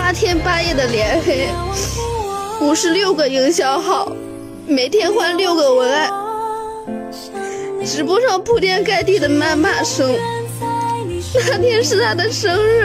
8天8夜的连黑，56个营销号，每天换6个文案，直播上铺天盖地的谩骂声。那天是他的生日，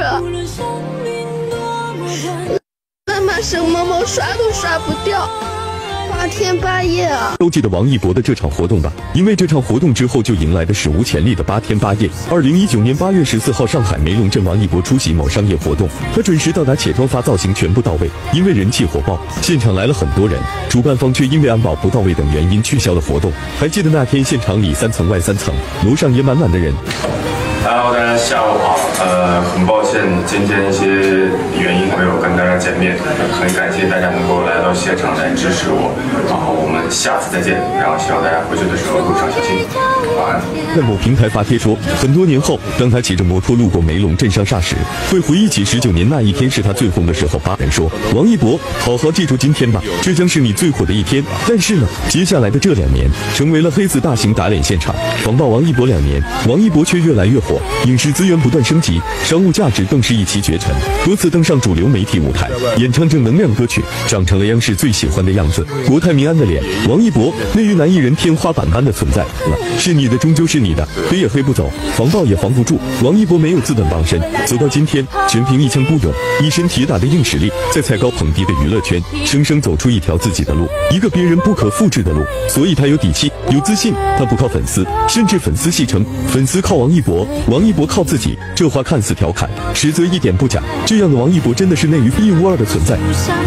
谩骂声某某刷都刷不掉。8天8夜啊！ 都记得王一博的这场活动吧？因为这场活动之后就迎来的史无前例的8天8夜。2019年8月14号，上海梅陇镇王一博出席某商业活动，他准时到达且妆发造型全部到位，因为人气火爆，现场来了很多人，主办方却因为安保不到位等原因取消了活动。还记得那天现场里3层外3层，楼上也满满的人。 Hello， 大家下午好。很抱歉今天一些原因没有跟大家见面，很感谢大家能够来到现场来支持我。然后我们下次再见，然后希望大家回去的时候路上小心。晚安。 在某平台发帖说，很多年后，当他骑着摩托路过梅陇镇上煞时，会回忆起19年那一天是他最红的时候。8人说，王一博，好好记住今天吧，这将是你最火的一天。但是呢，接下来的这2年，成为了黑子大型打脸现场。防爆王一博2年，王一博却越来越火，影视资源不断升级，商务价值更是一骑绝尘，多次登上主流媒体舞台，演唱正能量歌曲，长成了央视最喜欢的样子。国泰民安的脸，王一博，内娱男艺人天花板般的存在了，是你的终究是你的，黑也黑不走，防爆也防不住。王一博没有自断傍身，走到今天，全凭一腔孤勇，一身铁打的硬实力，在踩高捧低的娱乐圈，生生走出一条自己的路，一个别人不可复制的路。所以他有底气，有自信，他不靠粉丝，甚至粉丝戏称粉丝靠王一博，王一博靠自己。这话看似调侃，实则一点不假。这样的王一博真的是内娱一无二的存在。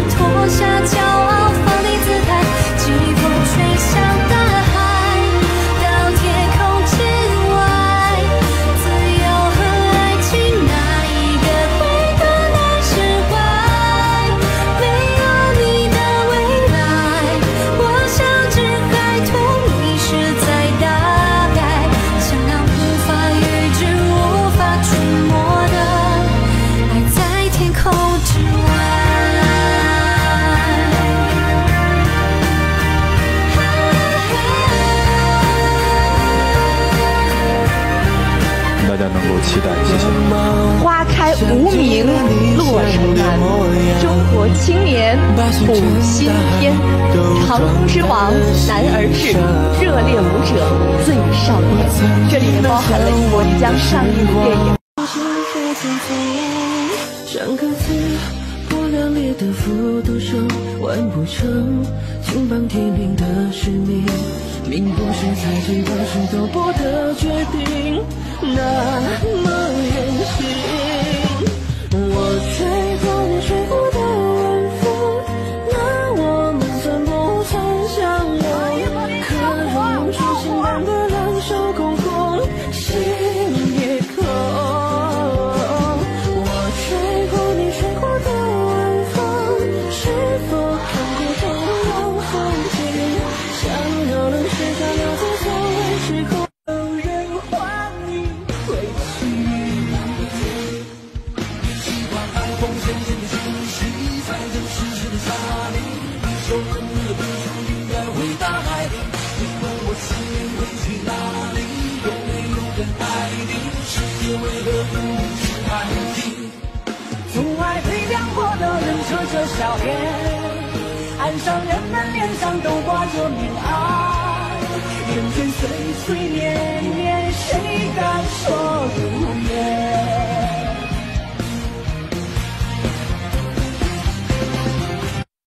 期待，谢谢。 花开无名洛城南，中国青年补新篇。长空之王，男儿志，热烈舞者，最少年。这里面包含了一波即将上映的电影。 像颗刺破了裂的复读生，完不成金榜题名的使命，命不是猜忌而是斗破的决定，那么远行。我吹过你吹过的晚风，那我们算不算相拥？可用初心般的两手空空，心也空。我吹过你吹过的晚风，是否看过同样风景？想要能写下留在错位时空，有人欢迎回去。希望爱风险险的讯息，在这世事的沙砾，一首歌的悲伤应该回大海里。你问我思念会去哪里？有没有人爱你？世界为何不是海底？从爱被亮过的人扯着笑脸，岸上人们脸上都挂着明爱，人间岁岁年年，谁敢说不眠？